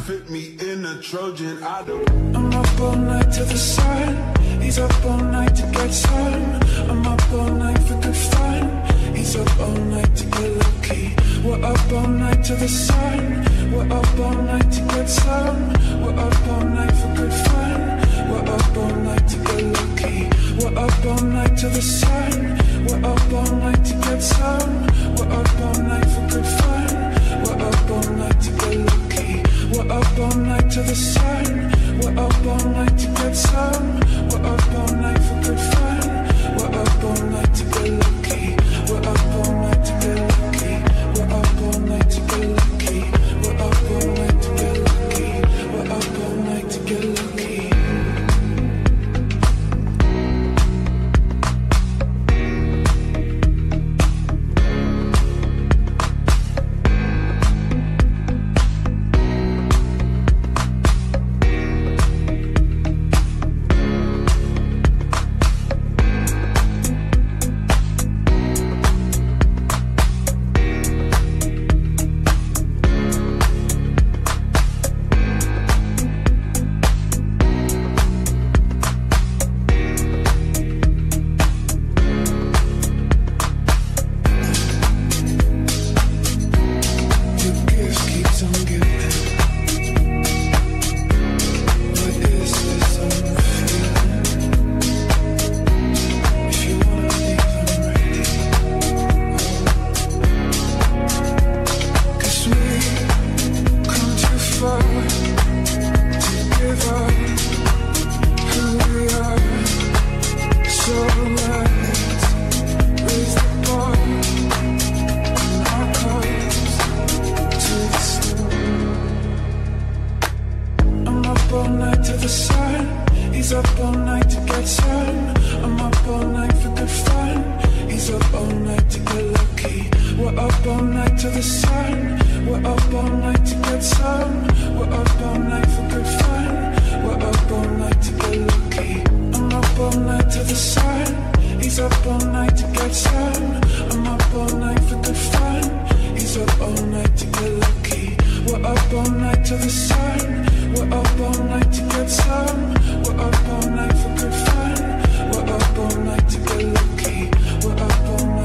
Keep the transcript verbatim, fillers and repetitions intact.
fit me in a Trojan. I don't. I'm up all night to the sun. He's up all night to get some. I'm up all night for good fun. He's up all night to get lucky. We're up all night to the sun. We're up all night to get some. We're up all night for good fun. We're up all night to get lucky. We're up all night to the sun. We're up all night to get some. We're up all night for good fun. We're up all night to get lucky. We're up all night to the sun. We're up all night to get some. We're up all night for good fun. We're up all night to get lucky. We're up all night to get lucky. We're up all night to get lucky. We're up all night to get lucky. We're up all night to get lucky. We're up all night to get lucky. We're up all night.